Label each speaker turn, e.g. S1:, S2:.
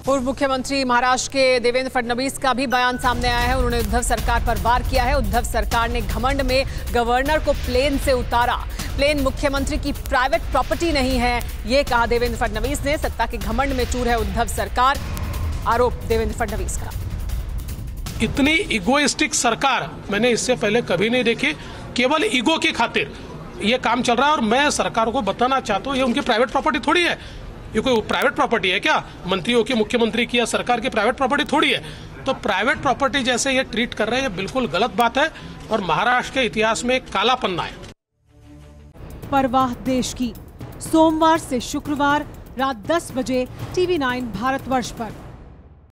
S1: पूर्व मुख्यमंत्री महाराष्ट्र के देवेंद्र फडणवीस का भी बयान सामने आया है। उन्होंने उद्धव सरकार पर वार किया है। उद्धव सरकार ने घमंड में गवर्नर को प्लेन से उतारा। प्लेन मुख्यमंत्री की प्राइवेट प्रॉपर्टी नहीं है, ये कहा देवेंद्र फडणवीस ने। सत्ता के घमंड में चूर है उद्धव सरकार, आरोप देवेंद्र फडणवीस का।
S2: इतनी इगोइस्टिक सरकार मैंने इससे पहले कभी नहीं देखी। केवल ईगो की खातिर ये काम चल रहा है। और मैं सरकार को बताना चाहता हूँ, ये उनकी प्राइवेट प्रॉपर्टी थोड़ी है। ये कोई प्राइवेट प्रॉपर्टी है क्या? मंत्रियों की, मुख्यमंत्री की या सरकार की प्राइवेट प्रॉपर्टी थोड़ी है। तो प्राइवेट प्रॉपर्टी जैसे ये ट्रीट कर रहे हैं, ये बिल्कुल गलत बात है और महाराष्ट्र के इतिहास में एक काला पन्ना है।
S3: परवाह देश की, सोमवार से शुक्रवार रात 10 बजे TV9 भारतवर्ष पर।